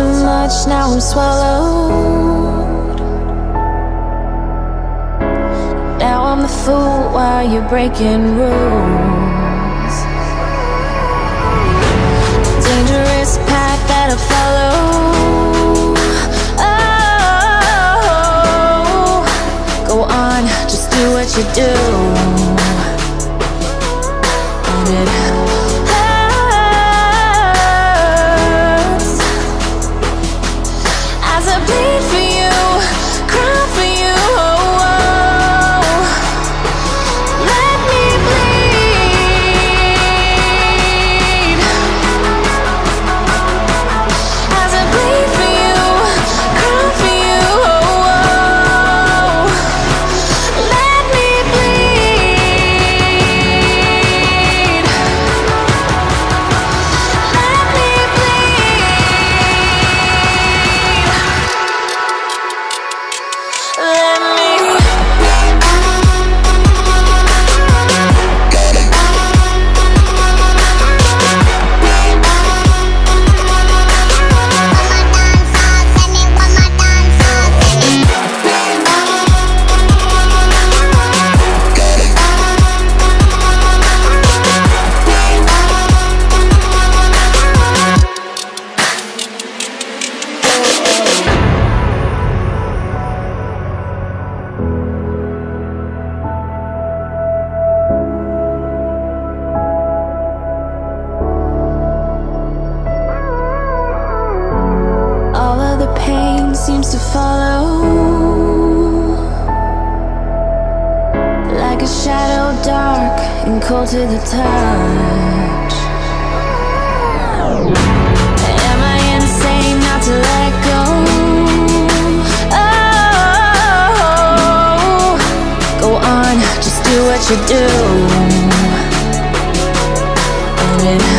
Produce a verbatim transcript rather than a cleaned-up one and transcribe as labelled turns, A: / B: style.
A: too much, now I'm swallowed. Now I'm the fool while you're breaking rules. Dangerous path that I follow. Oh, go on, just do what you do. And it bleed for you, cry for you, oh, oh. Let me bleed. As I bleed for you, cry for you, oh, oh. Let me bleed. Let me seems to follow like a shadow, dark and cold to the touch. Am I insane not to let go? Oh, go on, just do what you do. And it